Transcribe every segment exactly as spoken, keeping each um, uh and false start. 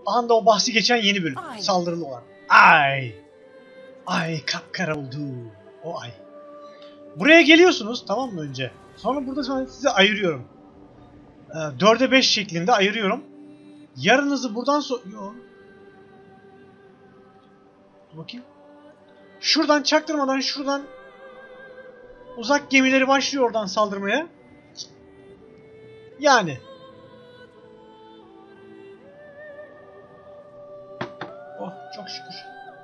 Anda o bahsi geçen yeni bölüm. Ay. Saldırılı olan. Ay. Ay kapkara oldu. O ay. Buraya geliyorsunuz tamam mı önce? Sonra burada sonra size ayırıyorum. Ee, dörde beş şeklinde ayırıyorum. Yarınızı buradan so... Yo. Dur bakayım. Şuradan çaktırmadan şuradan uzak gemileri başlıyor oradan saldırmaya. Yani. Oh çok şükür.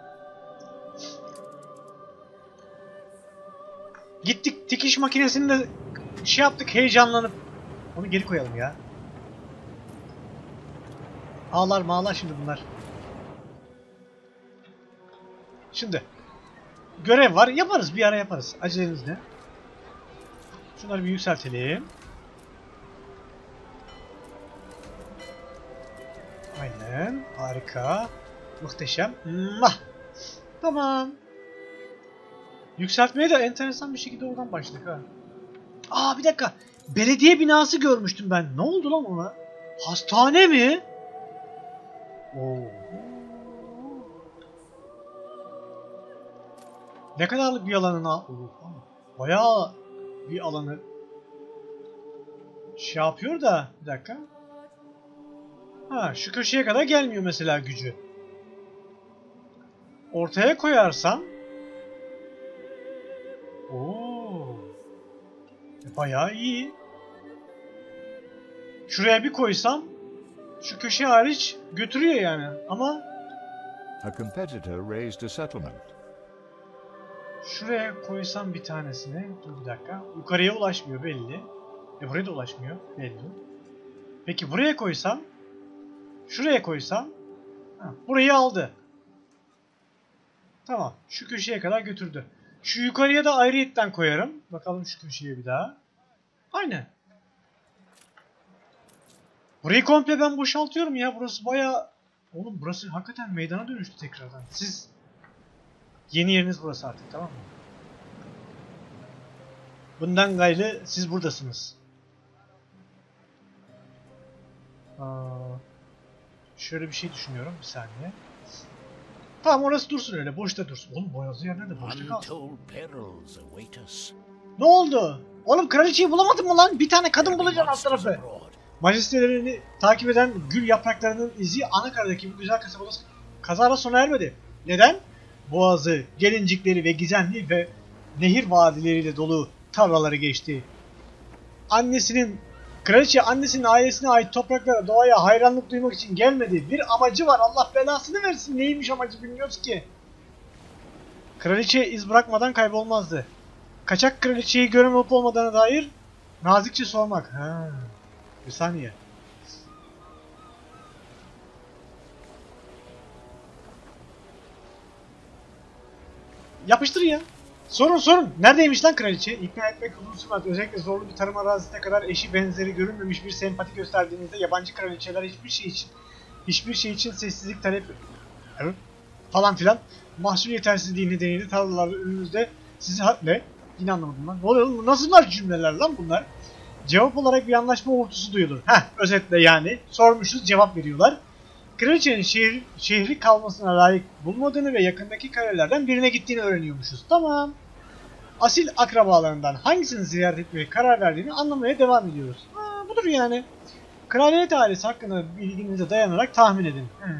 Gittik dikiş makinesini de şey yaptık heyecanlanıp. Onu geri koyalım ya. Ağlar mağlar şimdi bunlar. Şimdi. Görev var. Yaparız. Bir ara yaparız. Aceleniz ne? Şunları bir yükseltelim. Aynen. Harika. Muhteşem. Mah. Tamam. Yükseltmeye de enteresan bir şekilde oradan başladık ha. Aa bir dakika. Belediye binası görmüştüm ben. Ne oldu lan ona? Hastane mi? Oo. Ne kadarlık bir alanına? Bayağı bir alanı şey yapıyor da bir dakika. Ha şu köşeye kadar gelmiyor mesela gücü. Ortaya koyarsam ooo bayağı iyi. Şuraya bir koysam şu köşe hariç götürüyor yani ama A competitor raised a settlement. Şuraya koysam bir tanesini. Dur bir dakika. Yukarıya ulaşmıyor belli. E buraya da ulaşmıyor belli. Peki buraya koysam şuraya koysam ha, burayı aldı. Tamam. Şu köşeye kadar götürdü. Şu yukarıya da ayrıyetten koyarım. Bakalım şu köşeye bir daha. Aynen. Burayı komple ben boşaltıyorum ya. Burası bayağı... Oğlum burası hakikaten meydana dönüştü tekrardan. Siz... Yeni yeriniz burası artık tamam mı? Bundan gayrı siz buradasınız. Aa, şöyle bir şey düşünüyorum bir saniye. Tamam orası dursun öyle boşta dursun. Oğlum boyazlı yerler de boşta kalsın. Ne oldu? Oğlum kraliçeyi bulamadın mı lan? Bir tane kadın bulacaksın alt tarafı. Majestelerini takip eden gül yapraklarının izi Anakara'daki bu güzel kasabada kazara sona ermedi. Neden? Boğazı, gelincikleri ve gizemli ve nehir vadileriyle dolu tarlaları geçti. Annesinin, kraliçe annesinin ailesine ait topraklara, doğaya hayranlık duymak için gelmedi. Bir amacı var, Allah belasını versin. Neymiş amacı bilmiyoruz ki. Kraliçe iz bırakmadan kaybolmazdı. Kaçak kraliçeyi gören olup olmadığına dair nazikçe sormak. Ha, bir saniye. Yapıştır ya. Sorun sorun. Neredeymiş lan kraliçe? İkna etmek uzun sürmez. Özellikle zorlu bir tarım arazisine kadar eşi benzeri görünmemiş bir sempati gösterdiğinizde yabancı kraliçeler hiçbir şey için hiçbir şey için sessizlik talep evet. falan filan. Mahsul yetersizliği nedeniyle tarlalarda önünüzde sizi ne? Yine anlamadım lan. Ne oluyor? Nasıl cümleler lan bunlar? Cevap olarak bir anlaşma uğultusu duyulur. Heh, özetle yani. Sormuşuz, cevap veriyorlar. Kraliçenin şehir, şehri kalmasına layık bulmadığını ve yakındaki kalelerden birine gittiğini öğreniyormuşuz. Tamam. Asil akrabalarından hangisini ziyaret etmeye karar verdiğini anlamaya devam ediyoruz. Ha, budur yani. Kraliyet ailesi hakkında bilginize dayanarak tahmin edin. Hmm.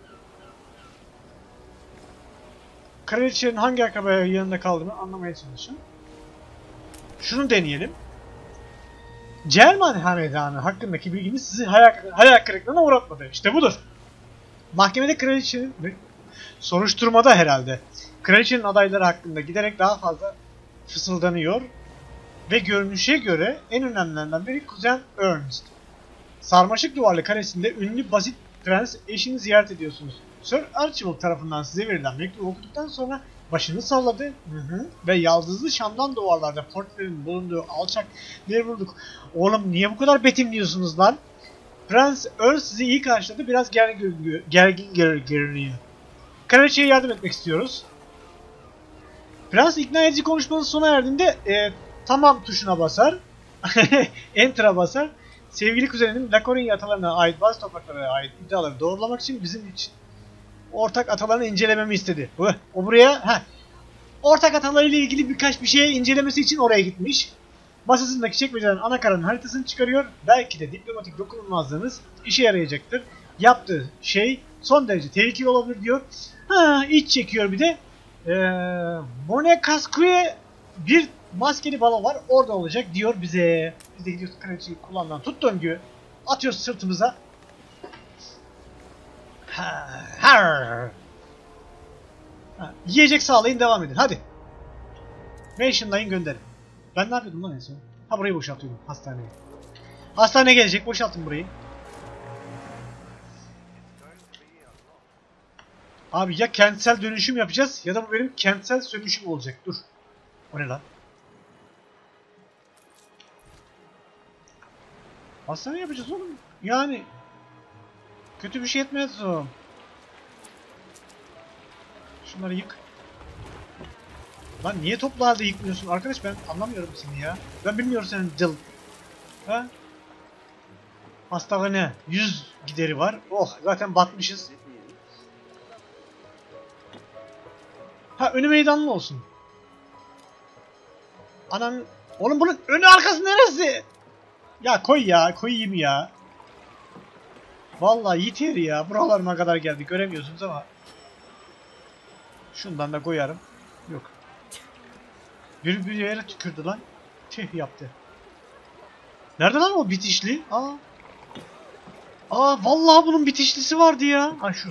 Kraliçenin hangi akrabaya yanında kaldığını anlamaya çalışın. Şunu deneyelim. Cerman hanedanı hakkındaki bilginiz sizi hayal, hayal kırıklığına uğratmadı. İşte budur. Mahkemede kraliçenin, soruşturmada herhalde, kraliçenin adayları hakkında giderek daha fazla fısıldanıyor ve görünüşe göre en önemlilerinden biri Kuzen Ernst. Sarmaşık duvarlı karesinde ünlü basit prens eşini ziyaret ediyorsunuz. Sir Archibald tarafından size verilen mektubu okuduktan sonra başını salladı hı hı, ve yaldızlı Şam'dan duvarlarda portrenin bulunduğu alçak bir vurduk. Oğlum niye bu kadar betimliyorsunuz lan? Prens Ernst sizi iyi karşıladı. Biraz gergin, gergin görünüyor. Kraliçeye yardım etmek istiyoruz. Prens ikna edici konuşmanın sona erdiğinde e, tamam tuşuna basar. Enter'a basar. sevgili kuzenim Laconia atalarına ait bazı topraklara ait iddiaları doğrulamak için bizim için ortak atalarını incelememi istedi. O buraya ha ortak atalarıyla ilgili birkaç bir şey incelemesi için oraya gitmiş. Masasındaki çekmeceden anakaranın haritasını çıkarıyor. Belki de diplomatik dokunulmazlığınız işe yarayacaktır. Yaptığı şey son derece tehlikeli olabilir diyor. Ha, iç çekiyor bir de. Ee, Monekasku'ya bir maskeli balon var. Orada olacak diyor bize. Biz de gidiyoruz kraliçeyi kullandan tut döngü. Atıyoruz sırtımıza. Ha, ha. Ha, yiyecek sağlayın, devam edin. Hadi. Mation'layın, gönderin. Ben ne yapıyordum lan en son? Ha, burayı boşaltıyordum. Hastaneye. Hastane gelecek. Boşaltın burayı. Abi ya kentsel dönüşüm yapacağız ya da bu benim kentsel sönüşüm olacak. Dur. O ne lan? Hastane yapacağız oğlum. Yani kötü bir şey etmez o. Şunları yık. Lan niye toplu halde yıkmıyorsun arkadaş, ben anlamıyorum seni ya. Ben bilmiyorum senin dil. Ha? Hastane yüz gideri var. Oh, zaten batmışız. Ha, önü meydanlı olsun. Anam, oğlum bunun önü arkası neresi? Ya koy ya, koyayım ya. Vallahi yeter ya. Buralarıma kadar geldi, göremiyorsunuz ama. Şundan da koyarım. Yok. Bir bir yere tükürdü lan. Tüh yaptı. Nerede lan o bitişli? Aa. Aa, vallahi bunun bitişlisi vardı ya. Ha şu.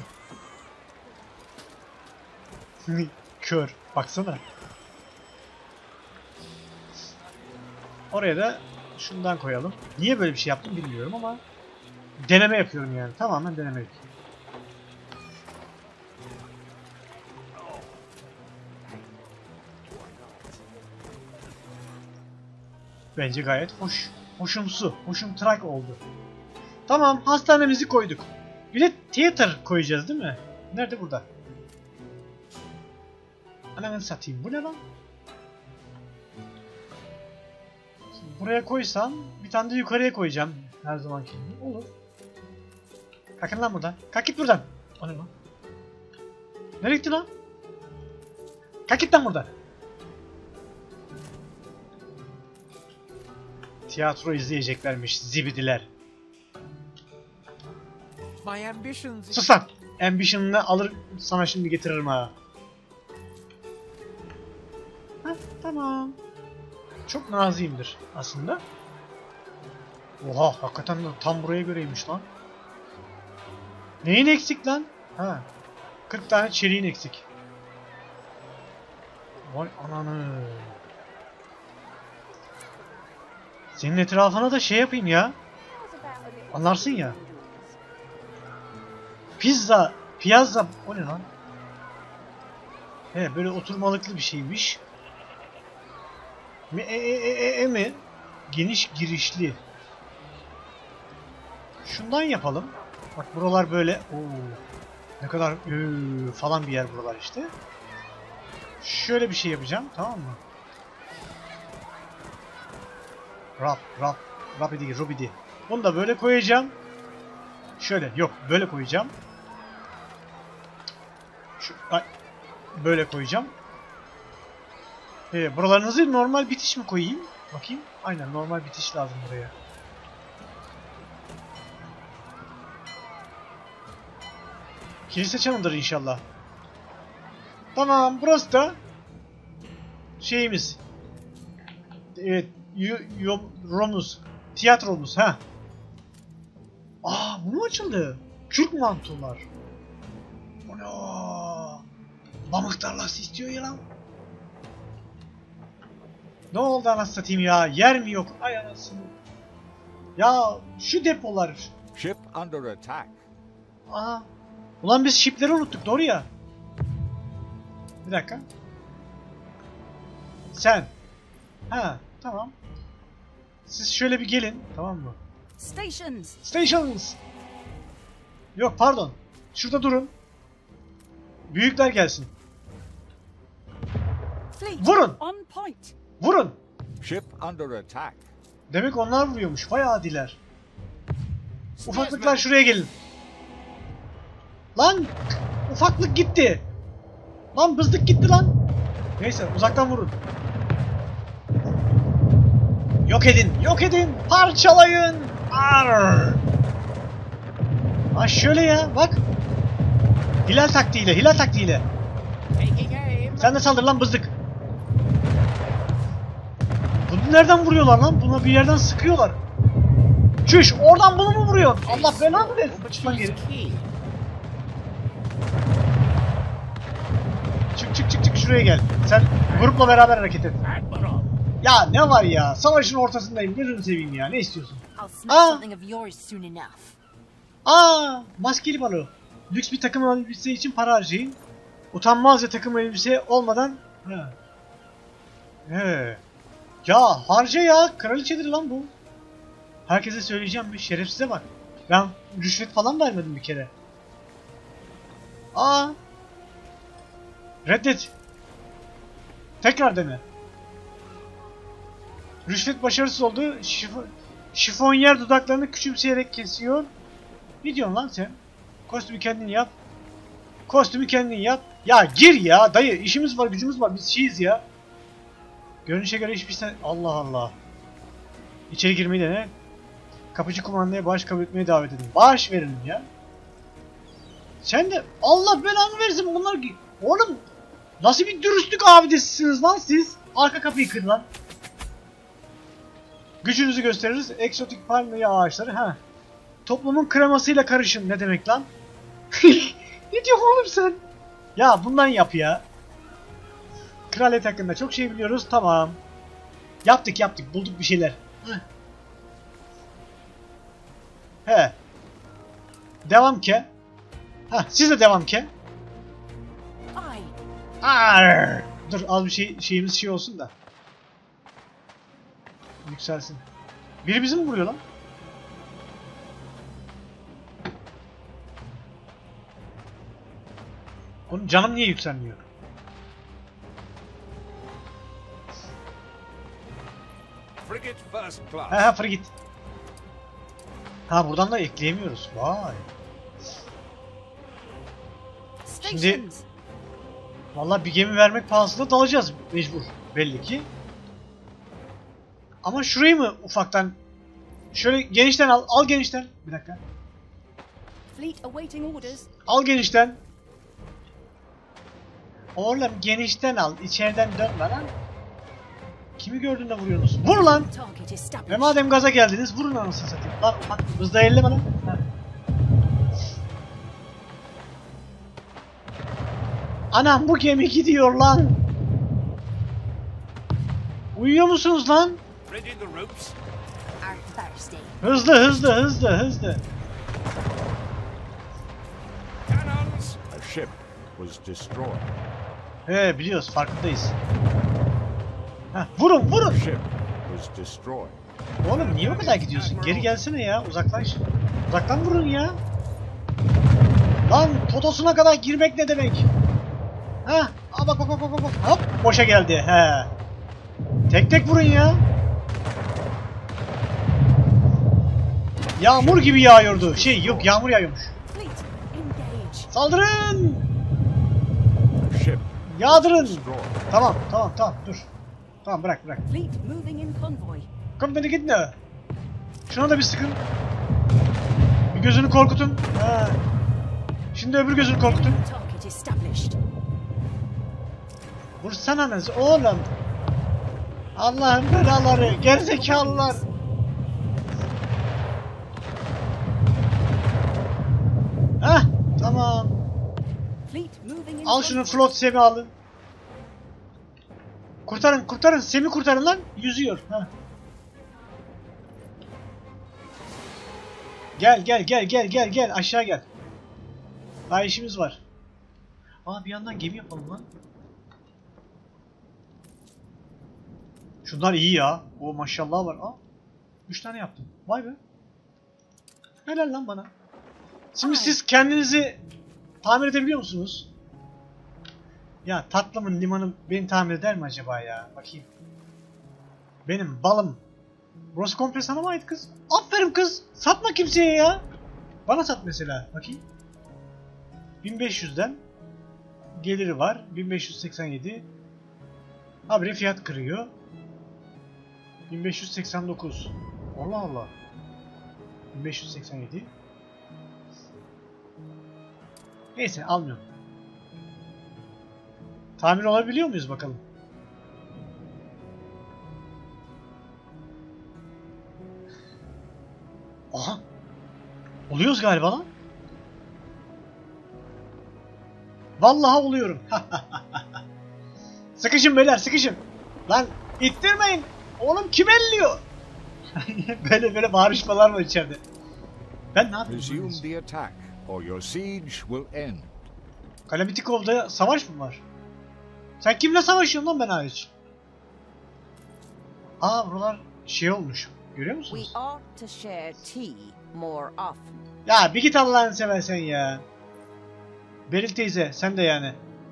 Kör. Baksana. Oraya da şundan koyalım. Niye böyle bir şey yaptım bilmiyorum ama deneme yapıyorum yani. Tamamen denemelik. Bence gayet hoş. Hoşumsu. Hoşumtrak oldu. Tamam, hastanemizi koyduk. Bir de theater koyacağız değil mi? Nerede? Burada. Ananı satayım. Bu ne lan? Şimdi buraya koysam bir tane de yukarıya koyacağım. Her zamanki gibi. Olur. Kalkın lan buradan. Kalk git buradan. O ne lan? Nereye gitti lan? Kalk git lan buradan. Tiyatro izleyeceklermiş zibidiler. My ambitions. Sus lan! Ambition'ını alır sana şimdi getiririm ha. Heh, tamam. Çok naziyimdir aslında. Oha, hakikaten tam buraya göreymiş lan. Neyin eksik lan? Ha. kırk tane çeliğin eksik. Vay ananı. Senin etrafına da şey yapayım ya. Anlarsın ya. Pizza, piyazza, o ne lan? He, böyle oturmalıklı bir şeymiş. Me e e e e, e mi? Geniş girişli. Şundan yapalım. Bak buralar böyle. Oo. Ne kadar ee, falan bir yer buralar işte. Şöyle bir şey yapacağım, tamam mı? Rap, rap, rapidi, rubidi. Bunu da böyle koyacağım. Şöyle, yok, böyle koyacağım. Şu, ay, böyle koyacağım. Ee, buralarınızı normal bitiş mi koyayım? Bakayım. Aynen, normal bitiş lazım buraya. Kilise çanıdır inşallah. Tamam, burası da şeyimiz. Evet, Romus, tiyatromuz, ha. Aa, bu mu açıldı? Kürk mantolar. O ne o? Pamuk tarlası istiyor ya lan. Ne oldu anasını satayım ya? Yer mi yok? Ay anasını. Ya şu depolar. Ship under attack. Aa. Ulan biz shipleri unuttuk, doğru ya. Bir dakika. Sen. Ha, tamam. Siz şöyle bir gelin, tamam mı? Stations. Stations. Yok, pardon. Şurada durun. Büyükler gelsin. Fleet. Vurun. On point. Vurun. Ship under attack. Demek onlar vuruyormuş. Vay adiler. Ufaklıklar şuraya gelin. Lan ufaklık gitti. Lan bızdık gitti lan. Neyse uzaktan vurun. Yok edin, yok edin, parçalayın. Arr. Ha şöyle ya, bak. Hilal taktiğiyle, hilal taktiğiyle. Sen de saldır lan bızdık. Bunu nereden vuruyorlar lan? Buna bir yerden sıkıyorlar. Çüş, oradan bunu mu vuruyor? Allah belanı versin. Çık lan geri. Çık çık çık çık şuraya gel. Sen grupla beraber hareket et. Ya ne var ya? Savaşın ortasındayım. Gözünü seveyim ya. Ne istiyorsun? Aa! Aa! Maskeli balo. Lüks bir takım elbise için para harcayın. Utanmazca takım elbise olmadan... He. He. Ya harca ya. Kraliçedir lan bu. Herkese söyleyeceğim bir şerefsize bak. Ben rüşvet falan vermedim bir kere. Aa! Reddet. Tekrar dene. Rüşvet başarısız oldu. Şif şifonyer dudaklarını küçümseyerek kesiyor. Ne diyorsun lan sen? Kostümü kendin yap. Kostümü kendin yap. Ya gir ya dayı. İşimiz var, gücümüz var. Biz şeyiz ya. Görünüşe göre hiçbir sen... Allah Allah. İçeri girmeyi dene. Kapıcı kumandaya bağış kabul etmeye davet edin. Bağış verin ya. Sen de Allah belanı versin bunlar... Oğlum nasıl bir dürüstlük abidesisiniz lan siz? Arka kapıyı kır lan. Gücünüzü gösteririz. Eksotik palmiye ağaçları. Ha. Toplumun kremasıyla karışın. Ne demek lan? Ne diyorsun oğlum sen? Ya bundan yap ya. Kraliyet hakkında çok şey biliyoruz. Tamam. Yaptık yaptık. Bulduk bir şeyler. Heh. He. Devam ke. Ha, siz de devam ke. Arr. Dur az bir şey şeyimiz şey olsun da. Yükselsin. Biri bizi mi vuruyor lan? Onun canım niye yükselmiyor? Frigate first class. Ha ha frigate. Ha buradan da ekleyemiyoruz. Vay. Şimdi vallahi bir gemi vermek pahasına dalacağız mecbur belli ki. Ama şurayı mı ufaktan şöyle genişten al, al genişten. Bir dakika. Al genişten. Oğlum genişten al, içeriden dönme lan. Kimi gördün de vuruyorsunuz? Vur lan! Ve madem gaza geldiniz vurun anasını satayım. Lan bak hızla elleme lan. Ha. Anam bu gemi gidiyor lan. Uyuyor musunuz lan? Hızlı hızlı hızlı hızlı. A ship was destroyed. He biliyoruz farkındayız. Heh, vurun vurun. A ship was destroyed. Oğlum niye o kadar gidiyorsun? Geri gelsene ya uzaklaş. Uzaktan vurun ya. Lan totosuna kadar girmek ne demek? Ha, aa bak bak bak bak bak. Hop boşa geldi. He. Tek tek vurun ya. Yağmur gibi yağıyordu. Şey yok yağmur yağıyormuş. Saldırın! A ship Yağdırın! destroyed. Tamam tamam tamam dur. Tamam bırak bırak. Komutanı gitme. Şuna da bir sıkın. Bir gözünü korkutun. Ha. Şimdi öbür gözünü korkutun. Vursananız oğlum. Allah'ın belaları, gerizekalılar. Hah, tamam. Al şunu float Sem'i alın. Kurtarın, kurtarın. Sem'i kurtarın lan. Yüzüyor. Hah. Gel, gel, gel, gel, gel, gel. Aşağı gel. Daha işimiz var. Aa bir yandan gemi yapalım lan. Şunlar iyi ya. O maşallah var. Aa. Üç tane yaptım. Vay be. Helal lan bana. Şimdi siz kendinizi tamir edebiliyor musunuz? Ya tatlımın limanı beni tamir eder mi acaba ya? Bakayım. Benim balım. Burası komple sana mı ait kız? Aferin kız. Satma kimseye ya. Bana sat mesela. Bakayım. bin beş yüzden geliri var. bin beş yüz seksen yedi. Habire fiyat kırıyor. bin beş yüz seksen dokuz. Allah Allah. bin beş yüz seksen yedi. Neyse almıyorum. Tamir olabiliyor muyuz bakalım. Aha. Oluyoruz galiba lan. Vallahi oluyorum. Sıkışın beyler, sıkışın. Lan ittirmeyin. Oğlum kim elliyor? böyle böyle bağırışmalar var içeride. Ben ne yapayım? Resume the attack, or your siege will end. Kalabitikov'da savaş mı var? Sen kimle savaşıyorsun lan ben hariç? Aa buralar şey olmuş. Görüyor musunuz? We ought to share tea more often. Ya bir git Allah'ını seversen ya. Beril teyze sen de yani.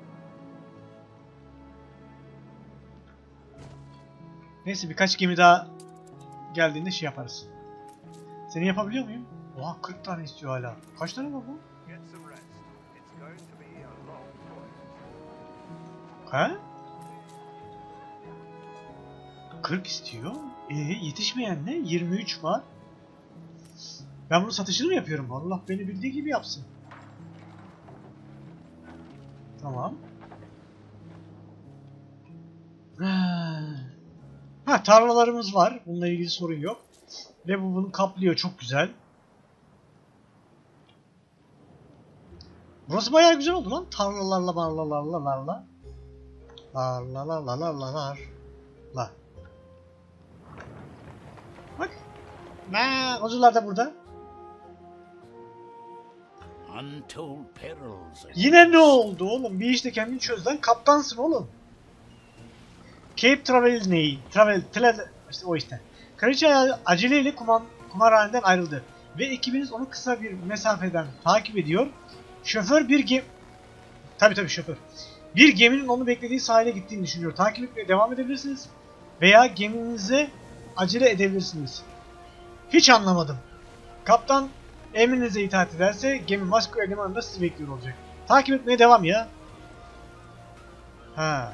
Neyse birkaç gemi daha geldiğinde şey yaparız. Seni yapabiliyor muyum? Oha kırk tane istiyor hala. Kaç tane var bu? He? kırk istiyor. Ee yetişmeyen ne? yirmi üç var. Ben bunu satışını mı yapıyorum? Allah beni bildiği gibi yapsın. Tamam. Ha tarlalarımız var. Bununla ilgili sorun yok. Ve bu bunu kaplıyor. Çok güzel. Burası bayağı güzel oldu lan. Tarlalarla marlalarla larla. Larla la la la la lar. La. Bak. Ne? Ozular da burada. Untold perils. Yine ne oldu oğlum? Bir işte kendini çöz lan. Kaptansın oğlum. Cape Travel neyi? Travel, travel, işte o işte. Kraliçe aceleyle kuman, kumarhaneden ayrıldı. Ve ekibiniz onu kısa bir mesafeden takip ediyor. Şoför bir gemi... Tabi tabi şoför. Bir geminin onu beklediği sahile gittiğini düşünüyor. Takip etmeye devam edebilirsiniz. Veya geminize acele edebilirsiniz. Hiç anlamadım. Kaptan emrinize itaat ederse gemi Moskova limanında sizi bekliyor olacak. Takip etmeye devam ya. Ha.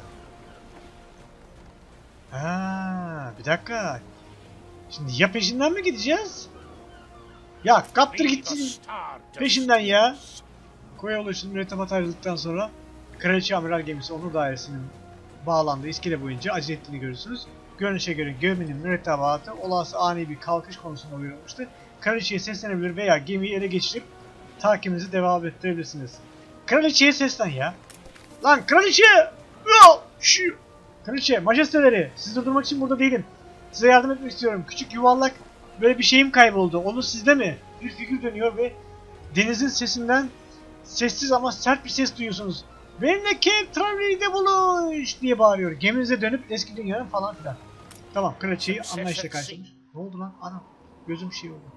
Ha, bir dakika. Şimdi ya peşinden mi gideceğiz? Ya kaptır gitsin peşinden ya. Koya ulaşım mürettebat ayrıldıktan sonra Kraliçe Amiral gemisi Onur Dairesi'nin bağlandığı iskele boyunca acele ettiğini görürsünüz. Görünüşe göre geminin mürettebatı olası ani bir kalkış konusunda uyarılmıştı. Kraliçeye seslenebilir veya gemiyi ele geçirip takibinizi devam ettirebilirsiniz. Kraliçeye seslen ya. Lan kraliçe! Yo! Şu! Kraliçe, majesteleri, sizi durdurmak için burada değilim. Size yardım etmek istiyorum. Küçük yuvarlak böyle bir şeyim kayboldu. Onu sizde mi? Bir figür dönüyor ve denizin sesinden sessiz ama sert bir ses duyuyorsunuz. Benimle Cape Travel'de buluş diye bağırıyor. Geminize dönüp eski dünyanın falan filan. Tamam, kraliçeyi anlayışla karşılamış. Ne oldu lan? Anam, gözüm şey oldu.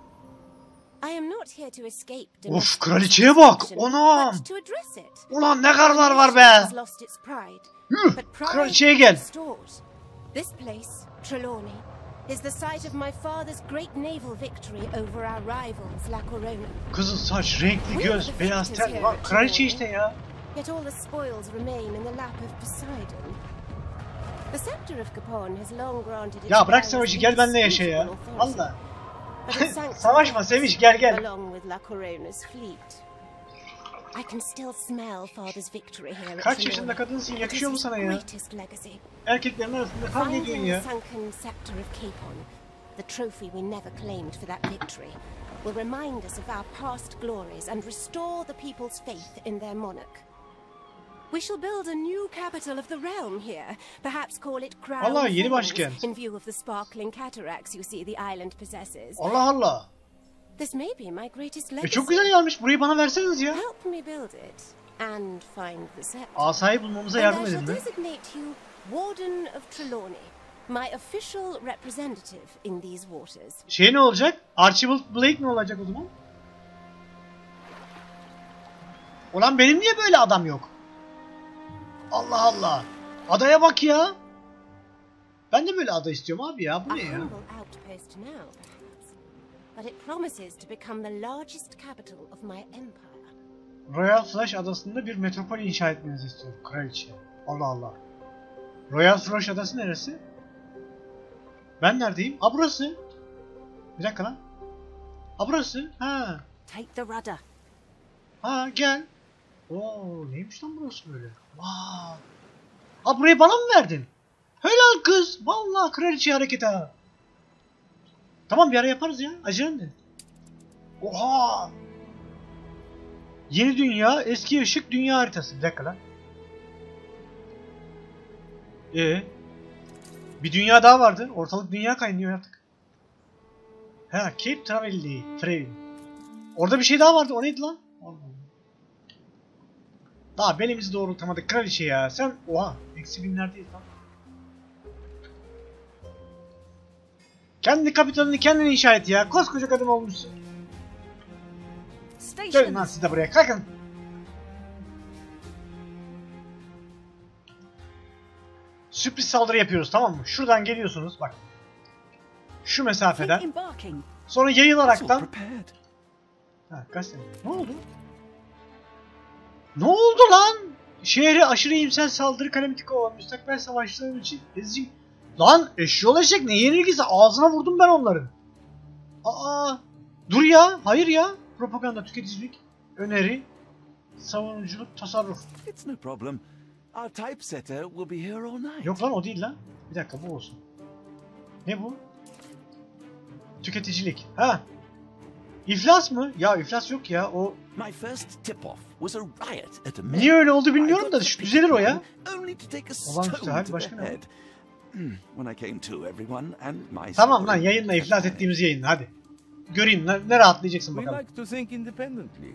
Of, kraliçeye bak! Anam! Ulan ne karlar var be! Yuh! Kraliçeye gel! This place, Trelawney, is the site of my father's great naval victory over our rivals, La Corona. Kızıl saç, renkli göz, beyaz ten var. Kraliçe işte ya. Yet all the spoils remain in the lap of Poseidon. The scepter of Capon has long granted it. Ya bırak savaşı, gel benimle yaşa ya. Valla. Savaşma Seviş, gel gel. Along with La Corona's fleet. I can still smell father's victory here. Kaç yaşında kadınsın, yakışıyor mu sana ya? Erkeklerin arasında kavga ediyorsun ya. Sunken scepter of Capon, the trophy we never claimed for that victory, will remind us of our past glories and restore the people's faith in their monarch. We shall build a new capital of the realm here. Perhaps call it Crown Allah, yeni Falls, başkent. in view of the sparkling cataracts you see the island possesses. Allah Allah. This may be my greatest E legacy. çok güzel yermiş. Burayı bana verseniz ya. Help me build it and find the scepter. Asayı bulmamıza And yardım I shall edin mi? designate you Warden of Trelawney, my official representative in these waters. Şey ne olacak? Archibald Blake ne olacak o zaman? Ulan benim niye böyle adam yok? Allah Allah. Adaya bak ya. Ben de böyle ada istiyorum abi ya. Bu A ne ya? humble civilized now, perhaps, but it promises to become the largest capital of my empire. Royal Flush adasında bir metropol inşa etmenizi istiyorum kraliçe. Allah Allah. Royal Flush adası neresi? Ben neredeyim? Aa burası. Bir dakika lan. Aa burası. Ha. Take the rudder. Ha gel. Oo neymiş lan burası böyle? Vaa. Aa burayı bana mı verdin? Helal kız. Vallahi kraliçe hareket ha. Tamam bir ara yaparız ya. Acele ne? Oha. Yeni dünya, eski ışık dünya haritası. Bir dakika lan. Ee, bir dünya daha vardı. Ortalık dünya kaynıyor artık. Ha, Cape Travel'i. Travel. Orada bir şey daha vardı. O neydi lan? Daha belimizi doğrultamadık kraliçe ya. Sen oha. Eksi binlerdeyiz lan. Kendi kapitalini kendin inşa et ya. Koskoca kadın olmuşsun. Gelin lan siz de buraya. Kalkın. Sürpriz saldırı yapıyoruz tamam mı? Şuradan geliyorsunuz bak. Şu mesafeden. Sonra yayılaraktan. Ha, kaç sene? Ne oldu? Ne oldu lan? Şehre aşırı iyimser saldırı kalamitiko olan müstakbel savaşlarım için ezici... Lan eşyol eşek ne yenilgisi? Ağzına vurdum ben onların. Aa, dur ya. Hayır ya. Propaganda, tüketicilik, öneri, savunuculuk, tasarruf. It's no problem. Our typesetter will be here all night. Yok lan o değil lan. Bir dakika bu olsun. Ne bu? Tüketicilik. Ha. İflas mı? Ya iflas yok ya. O My first tip-off was a riot at a niye öyle oldu bilmiyorum da düzelir o ya. Only to take a Olağanüstü stone hal to başka the ne? head. When I came to everyone and my Tamam lan yayınla iflas ettiğimiz yayınla hadi. Göreyim ne, ne rahatlayacaksın We bakalım. like to think independently.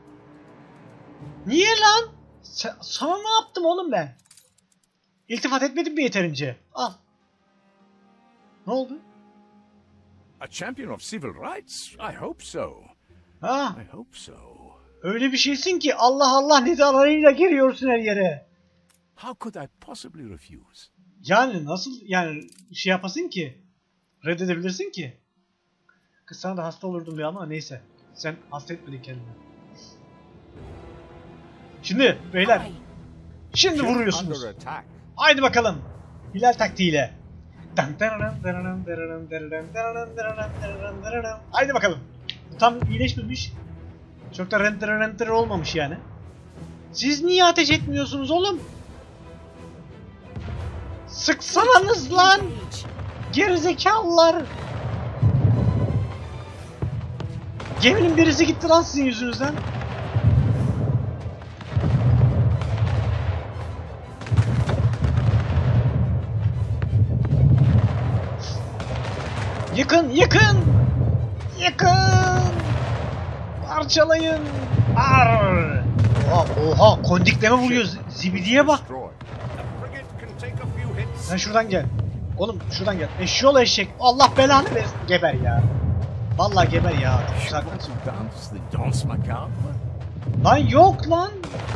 Niye lan? Sa- sana ne yaptım oğlum ben? İltifat etmedim mi yeterince? Al. Ne oldu? A champion of civil rights? I hope so. Ha, I hope so. öyle bir şeysin ki Allah Allah nidalarıyla giriyorsun her yere. How could I possibly refuse? Yani nasıl yani şey yapasın ki? Reddedebilirsin ki? Kız sana da hasta olurdum bir ama neyse. Sen hasta etmedin kendini. Şimdi beyler. Şimdi Ship vuruyorsunuz. under attack. Haydi bakalım. Hilal taktiğiyle. Haydi bakalım. Bu tam iyileşmemiş. Çok da renter renter olmamış yani. Siz niye ateş etmiyorsunuz oğlum? Sıksananız lan. Gerizekalılar. Geminin birisi gitti lan sizin yüzünüzden. Yıkın, yıkın! Yıkın! Parçalayın! Arr! Oha, oha, kondikleme vuruyor. Zibidiye bak. Destroy. The frigate can take a few hits. Sen şuradan gel. Oğlum şuradan gel. Eşyol eşek. Allah belanı versin. Geber ya. Vallahi geber ya. You Zaten. want to dance the danse macabre? Lan yok lan.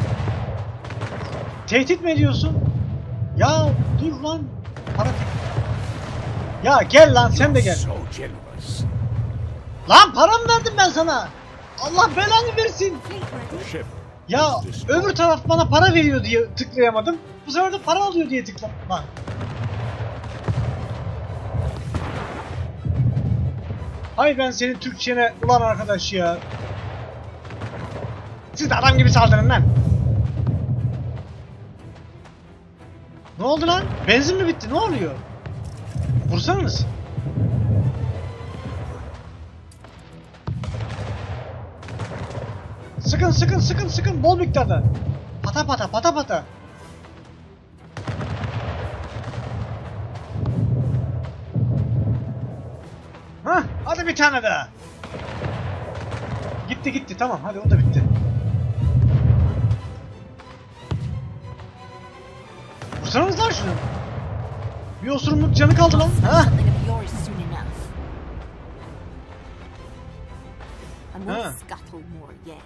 Tehdit mi ediyorsun? Ya dur lan. Para Ya gel lan sen de gel. So generous. Lan param verdim ben sana. Allah belanı versin. The ship Ya is destroyed. öbür taraf bana para veriyor diye tıklayamadım. Bu sefer de para alıyor diye tıkladım. Lan. Hay ben senin Türkçene ulan arkadaş ya. Siz de adam gibi saldırın lan. Ne oldu lan? Benzin mi bitti? Ne oluyor? Vursanız. Sıkın sıkın sıkın sıkın bol miktarda. Pata pata pata pata. Hah hadi bir tane daha. Gitti gitti tamam hadi o da bitti. Vursanız lan şunu. Bir osurumluk canı kaldı lan. Ha? Something of yours soon enough. And we'll Huh. scuttle more yet.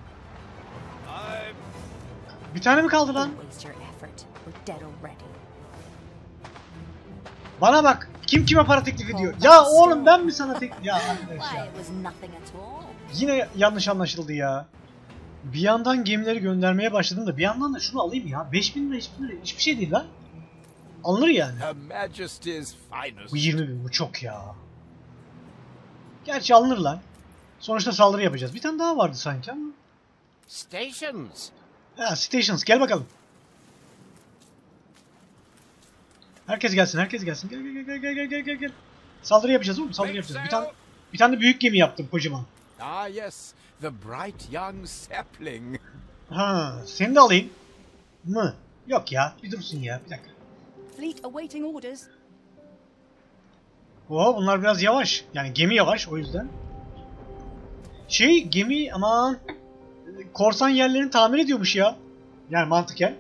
Bir tane mi kaldı lan? Don't waste your effort. We're dead already. Bana bak. Kim kime para teklif ediyor? Ya oğlum ben mi sana teklif... Ya arkadaş ya. Yine yanlış anlaşıldı ya. Bir yandan gemileri göndermeye başladım da bir yandan da şunu alayım ya. beş bin lira hiçbir, lira, hiçbir şey değil lan. Alınır yani. Her Majesty's finest. Bu yirmi bin bu çok ya. Gerçi alınır lan. Sonuçta saldırı yapacağız. Bir tane daha vardı sanki ama. Stations. Ha, Stations gel bakalım. Herkes gelsin, herkes gelsin. Gel gel gel gel gel gel gel. Saldırı yapacağız oğlum, saldırı yapacağız. Bir tane bir tane de büyük gemi yaptım kocaman. Ah yes, the bright young sapling. Ha, seni de alayım. Mı? Yok ya, bir dursun ya, bir dakika. Fleet awaiting orders. Oo, bunlar biraz yavaş. Yani gemi yavaş o yüzden. Şey, gemi aman korsan yerlerini tamir ediyormuş ya. Yani mantıken.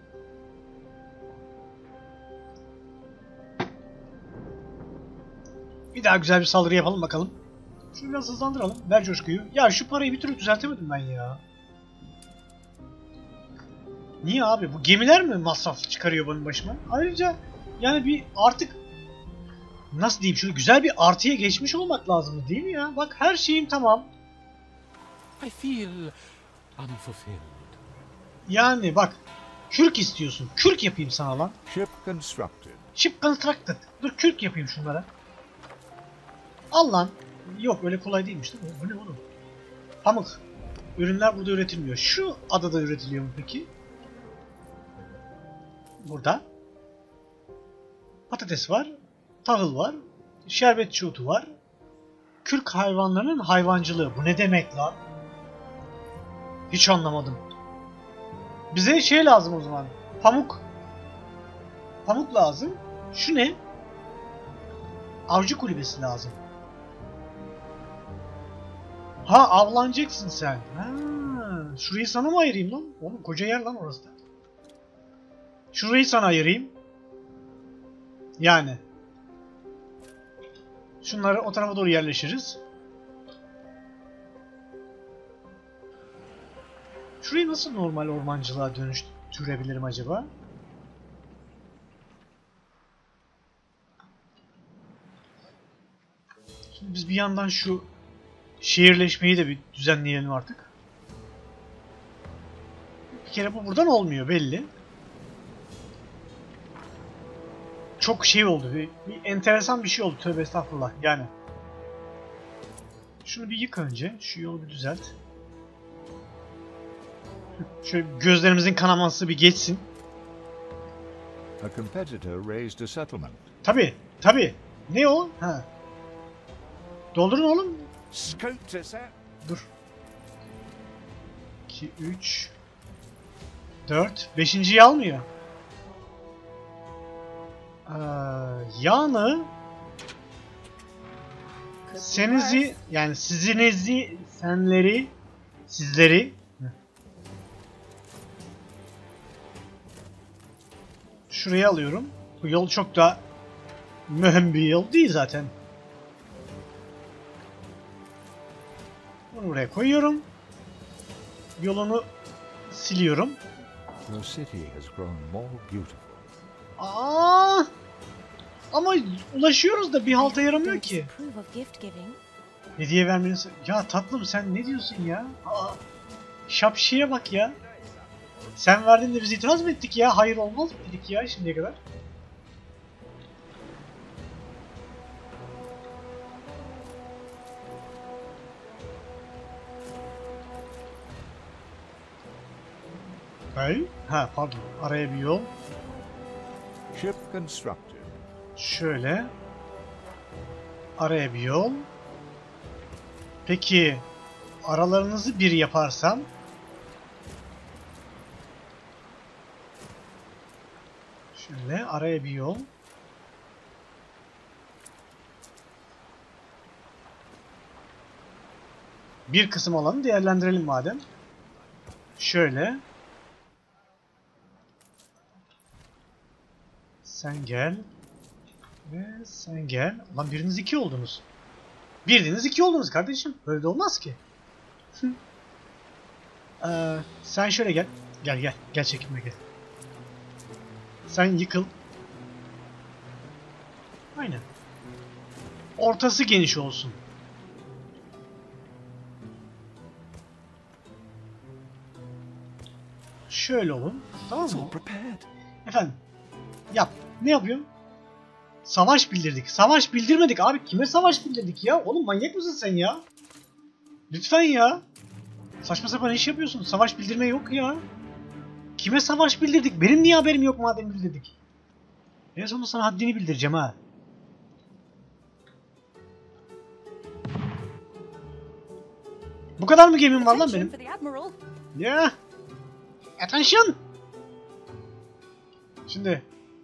Bir daha güzel bir saldırı yapalım bakalım. Şunu biraz hızlandıralım. Ver coşkuyu. Ya şu parayı bir türlü düzeltemedim ben ya. Niye abi? Bu gemiler mi masraf çıkarıyor benim başıma? Ayrıca yani bir artık nasıl diyeyim, şöyle güzel bir artıya geçmiş olmak lazım değil mi ya? Bak her şeyim tamam. I feel unfulfilled. Yani bak kürk istiyorsun. Kürk yapayım sana lan. Ship constructed. Ship constructed. Dur kürk yapayım şunlara. Al lan. Yok öyle kolay değilmiş değil mi? Bu ne oğlum? Pamuk. Ürünler burada üretilmiyor. Şu adada üretiliyor mu peki? Burada. Patates var. Tahıl var. Şerbetçi otu var. Kürk hayvanlarının hayvancılığı. Bu ne demek lan? Hiç anlamadım. Bize şey lazım o zaman. Pamuk. Pamuk lazım. Şu ne? Avcı kulübesi lazım. Ha avlanacaksın sen. Ha, şurayı sana mı ayırayım lan? Oğlum koca yer lan orası da. Şurayı sana ayırayım. Yani. Şunları o tarafa doğru yerleşiriz. Şurayı nasıl normal ormancılığa dönüştürebilirim acaba? Şimdi biz bir yandan şu şehirleşmeyi de bir düzenleyelim artık. Bir kere bu buradan olmuyor belli. Çok şey oldu. Bir, bir enteresan bir şey oldu. Tövbe estağfurullah. Yani. Şunu bir yık önce. Şu yolu bir düzelt. Şöyle gözlerimizin kanaması bir geçsin. A competitor raised a settlement. Tabi. Tabi. Ne o? Ha. Doldurun oğlum. Scope to set. Dur. iki, üç, dört. beşinciyi almıyor. Ee, yani senizi yani sizinizi senleri sizleri şuraya alıyorum. Bu yol çok da mühim bir yol değil zaten. Bunu buraya koyuyorum. Yolunu siliyorum. Your city has grown more beautiful. Aa! Ama ulaşıyoruz da bir halta yaramıyor ki. Hediye vermeniz... Ya tatlım sen ne diyorsun ya? Aa! Şapşiye bak ya. Sen verdin de biz itiraz mı ettik ya? Hayır olmaz mı dedik ya şimdiye kadar? Hayır. Ha pardon. Araya bir yol. Ship constructed. Şöyle. Araya bir yol. Peki aralarınızı bir yaparsam şöyle araya bir yol. Bir kısım alanı değerlendirelim madem. Şöyle. Sen gel. Ve sen gel. Lan biriniz iki oldunuz. Biriniz iki oldunuz kardeşim. Böyle de olmaz ki. ee, sen şöyle gel. Gel gel. Gel çekinme gel. Sen yıkıl. Aynen. ortası geniş olsun. Şöyle olun. Tamam It's mı? all prepared. Efendim. Yap. Ne yapıyorsun? Savaş bildirdik. Savaş bildirmedik abi. Kime savaş bildirdik ya? Oğlum manyak mısın sen ya? Lütfen ya. Saçma sapan iş yapıyorsun. Savaş bildirme yok ya. Kime savaş bildirdik? Benim niye haberim yok madem bildirdik? En sonunda sana haddini bildireceğim ha. Bu kadar mı gemim var lan Attention benim? for the Admiral. Ya. Attention. Şimdi.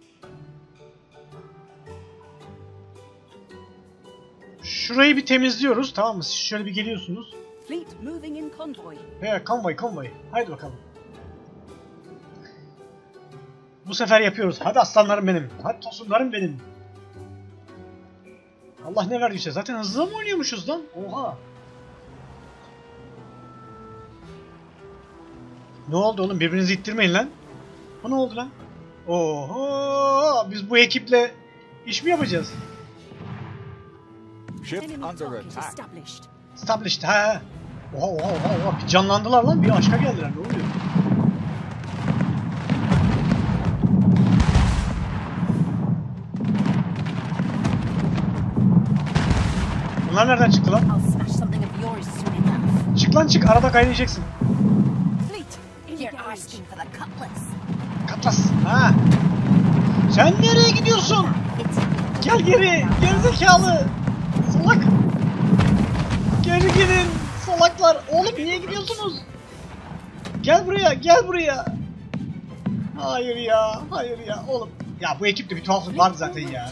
Şurayı bir temizliyoruz, tamam mı? Siz şöyle bir geliyorsunuz. Fleet moving in convoy. He, konvoy konvoy. Haydi bakalım. Bu sefer yapıyoruz. Hadi aslanlarım benim. Hadi tosunlarım benim. Allah ne verdiyse. Zaten hızlı mı oynuyormuşuz lan? Oha. Ne oldu oğlum? Birbirinizi ittirmeyin lan. Bu ne oldu lan? Oho! Biz bu ekiple iş mi yapacağız? Ship Enemy under target attack. established. Established ha. Oha oha oha oha. Bir canlandılar lan. Bir aşka geldiler. Ne oluyor? Bunlar nereden çıktı lan? I'll smash something of yours soon enough. Çık lan çık. Arada kaynayacaksın. Fleet You're engaged. asking for the cutlass. Katlas. Ha. Sen nereye gidiyorsun? It's Gel geri. Gerizekalı. Salak. Geri gelin. Salaklar. Oğlum niye gidiyorsunuz? Gel buraya. Gel buraya. Hayır ya. Hayır ya. Oğlum. Ya bu ekipte bir tuhaflık vardı zaten ya.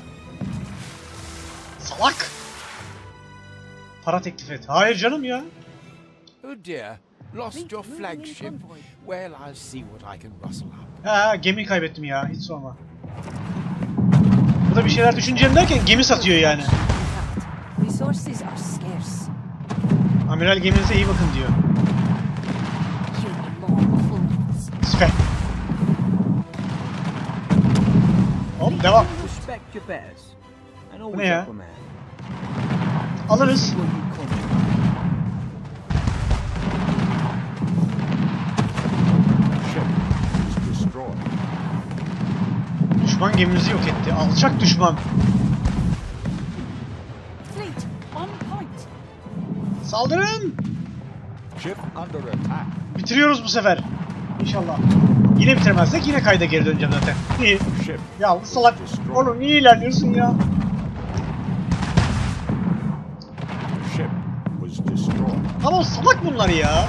Salak. Para teklif et. Hayır canım ya. Oh dear, lost Fleet your moving in flagship. convoy. Well, I'll see what I can rustle up. Ha gemiyi kaybettim ya. Hiç sorma. Bu da bir şeyler düşüneceğim derken gemi satıyor yani. Intact. Resources are scarce. Amiral geminize iyi bakın diyor. you long fools. Süper. Hop devam. Respect your bears. And Bu always ne ya? help a man. Alırız. When you conquer. Ship is destroyed. Düşman gemimizi yok etti. Alçak düşman. Fleet on point. Saldırın. Ship under attack. Bitiriyoruz bu sefer. İnşallah. Yine bitiremezsek yine kayda geri döneceğim zaten. İyi. Ship Ya bu salak. Oğlum niye ilerliyorsun ya? ship was destroyed. Ama salak bunlar ya.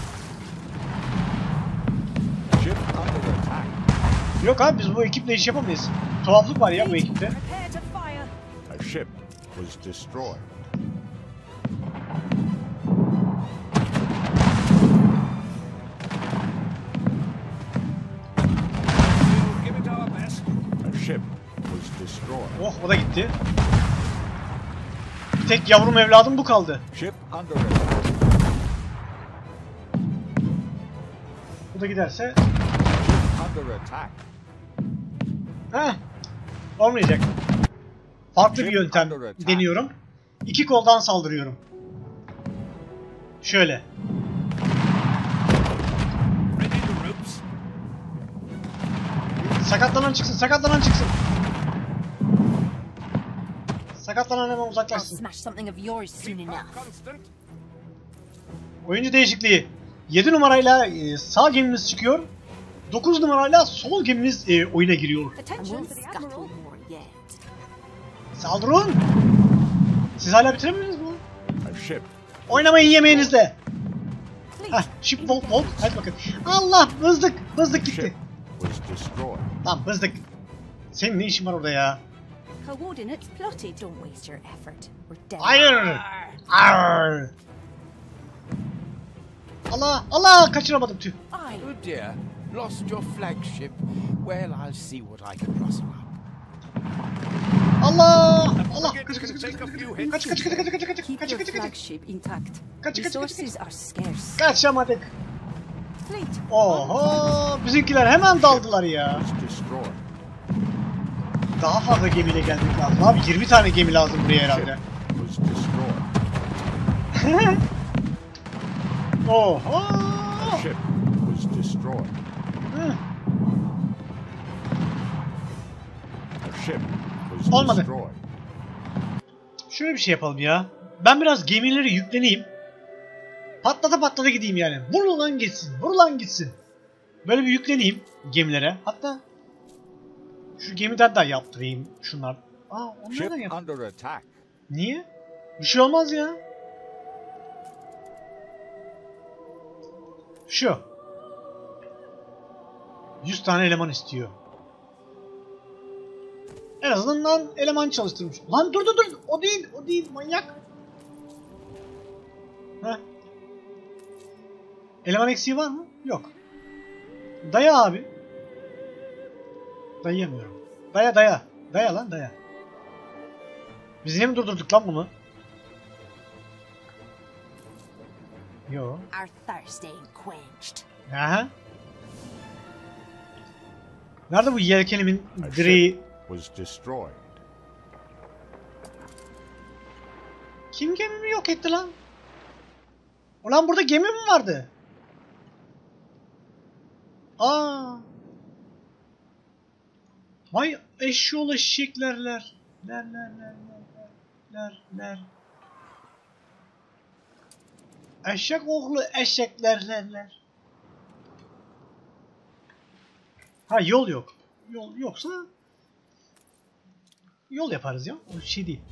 Ship under attack. Yok abi biz bu ekiple iş yapamayız. Tuhaflık var ya bu Fleet, ekipte. prepare to fire. A ship was destroyed. We'll give it our best. A ship was destroyed. Oh o da gitti. Bir tek yavrum evladım bu kaldı. Ship under attack. Bu da giderse. Ship under attack. Heh. Olmayacak. Farklı bir yöntem deniyorum. İki koldan saldırıyorum. Şöyle. Ready the ropes. Sakatlanan çıksın, sakatlanan çıksın. Sakatlanan hemen I'll uzaklaşsın. smash something of yours soon enough. Constant. Oyuncu değişikliği. yedi numarayla e, sağ gemimiz çıkıyor. dokuz numarayla sol gemimiz e, oyuna giriyor. And Attention we'll for the scuttle Admiral. more yet. Saldırın. Siz hala bitiremediniz mi? A ship Oynamayın yemeğinizle. Heh, Fleet ship volt volt. Hadi bakın. Allah hızlık. Hızlık ship gitti. was destroyed. Tamam hızlık. Senin ne işin var orada ya? coordinates plotted. Don't waste your effort. We're dead. Hayır. Arr. Allah Allah kaçıramadım tüh. I Oh dear, lost your flagship. Well, I'll see what I can rustle up. Allah Allah Forget kaç you kaç can kaç take a kaç few hits. kaç kaç kaç kaç kaç kaç keep kaç your kaç kaç flagship intact. Kaç, kaç, kaç, kaç. Resources are scarce. kaçamadık. Fleet Oho bizimkiler hemen daldılar ya. Was destroyed. Daha fazla gemiyle gelmek lazım. Abi yirmi tane gemi lazım buraya herhalde. was destroyed. Oho! A ship was destroyed. Hı. A ship was Olmadı. destroyed. Şöyle bir şey yapalım ya. Ben biraz gemileri yükleneyim. Patlata patlata gideyim yani. Vur lan gitsin. Vur lan gitsin. Böyle bir yükleneyim gemilere. Hatta şu gemiden de yaptırayım şunlar. Aa, Ship onlardan yap. under attack. Niye? Bir şey olmaz ya. Şu. yüz tane eleman istiyor. En azından eleman çalıştırmış. Lan dur dur dur. O değil. O değil. Manyak. Heh. Eleman eksiği var mı? Yok. Daya abi. Dayayamıyorum. Daya daya. Daya lan daya. Biz niye mi durdurduk lan bunu? Yo. Our thirst ain't quenched. Aha. Nerede bu yelkenimin A direği? ship was destroyed. Kim gemimi yok etti lan? Ulan burada gemi mi vardı? Aa. Vay eşşoğlu eşeklerler. Ler ler ler ler ler ler. Eşek oğlu eşeklerler. Ha yol yok. Yol yoksa yol yaparız ya. O şey değil.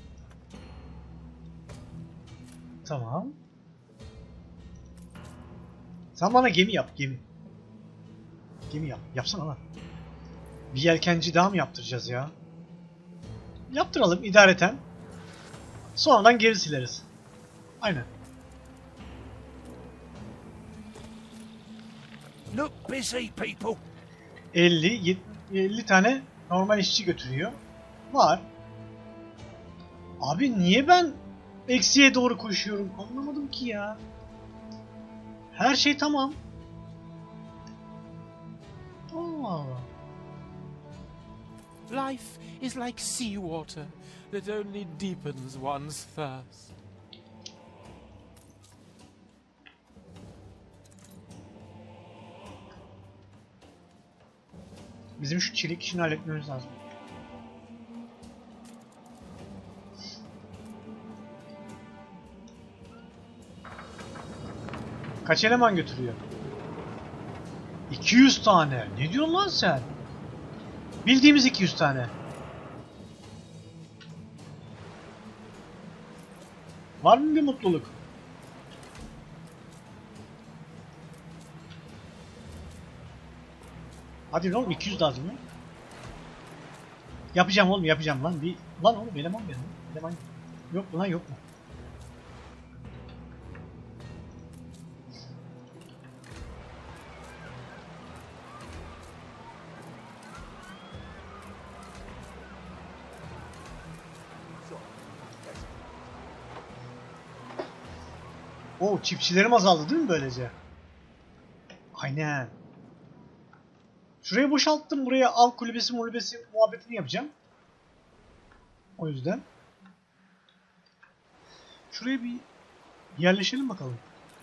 Tamam. Sen bana gemi yap, gemi. Gemi yap. Yapsana lan. Bir yelkenci daha mı yaptıracağız ya? Yaptıralım idareten. Sonradan geri sileriz. Aynen. Look busy, people. elli, elli tane normal işçi götürüyor. Var. Abi niye ben eksiye doğru koşuyorum? Anlamadım ki ya. Her şey tamam. Allah Allah. Life is like seawater that only deepens one's thirst. Bizim şu çelik işini halletmemiz lazım. Kaç eleman götürüyor? iki yüz tane. Ne diyorsun lan sen? Bildiğimiz iki yüz tane. Var mı bir mutluluk? Hadi oğlum iki yüz lazım ya. Yapacağım oğlum yapacağım lan. Bir lan oğlum eleman benim. Eleman yok mu lan yok mu? Oo çiftçilerim azaldı değil mi böylece? Aynen. Şurayı boşalttım. Buraya av kulübesi mulübesi muhabbetini yapacağım. O yüzden. Şuraya bir yerleşelim bakalım.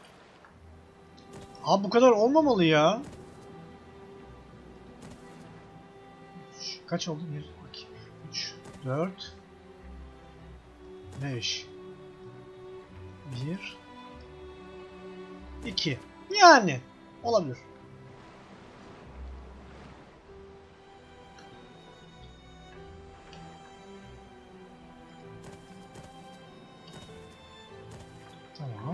Abi bu kadar olmamalı ya. Kaç oldu? bir, iki, üç, dört, beş, bir, iki. Yani olabilir. Tamam.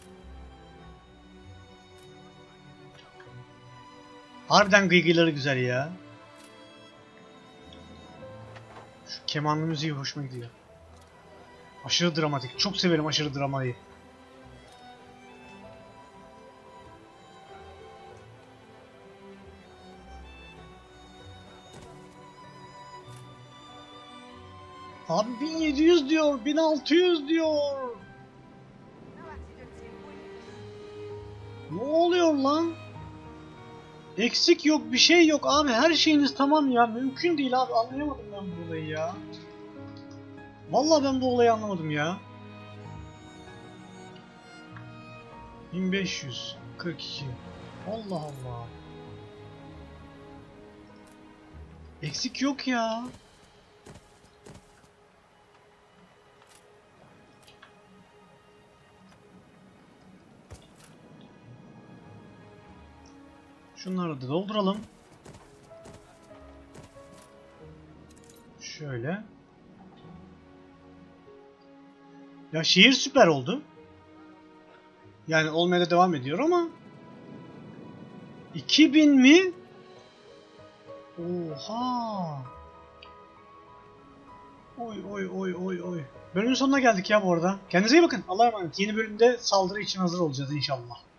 Harbiden gıygıları güzel ya. Şu kemanlı müziği hoşuma gidiyor. Aşırı dramatik. Çok severim aşırı dramayı. Abi bin yedi yüz diyor, bin altı yüz diyor. Ne oluyor lan? Eksik yok, bir şey yok abi. Her şeyiniz tamam ya. Mümkün değil abi. Anlayamadım ben bu olayı ya. Vallahi ben bu olayı anlamadım ya. bin beş yüz kırk iki. Allah Allah. Eksik yok ya. Şunları da dolduralım. Şöyle. Ya şehir süper oldu. Yani olmaya da devam ediyor ama iki bin mi? Oha. Oy oy oy oy oy. Bölümün sonuna geldik ya bu arada. Kendinize iyi bakın. Allah'a emanet. Yeni bölümde saldırı için hazır olacağız inşallah.